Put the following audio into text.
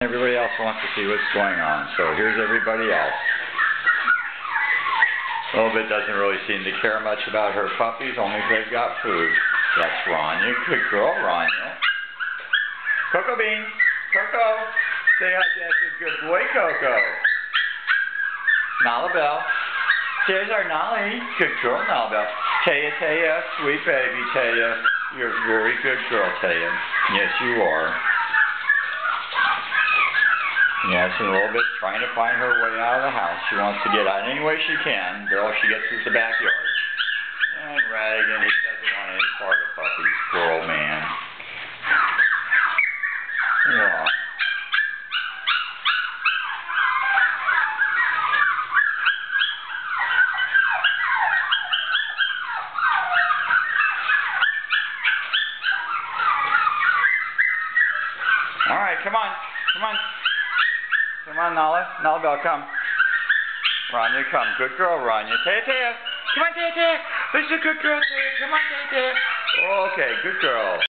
Everybody else wants to see what's going on, so here's everybody else. Lilibet doesn't really seem to care much about her puppies, only if they've got food. That's Rania. Good girl, Rania. Coco Bean. Coco. Say hi, that's a good boy, Coco. Nalabelle. There's our Nolly. Good girl, Nalabelle. Taya, sweet baby Taya. You're a very good girl, Taya. Yes, you are. Yes, and Lilibet trying to find her way out of the house. She wants to get out any way she can, but all she gets is the backyard. And Radigan, he doesn't want any part of puppies. Poor old man. Yeah. All right, come on. Come on. Come on, Nalabelle, come. Rania, come. Good girl, Rania. Taya. Come on, Taya. This is a good girl, Taya. Come on, Taya. Okay, good girl.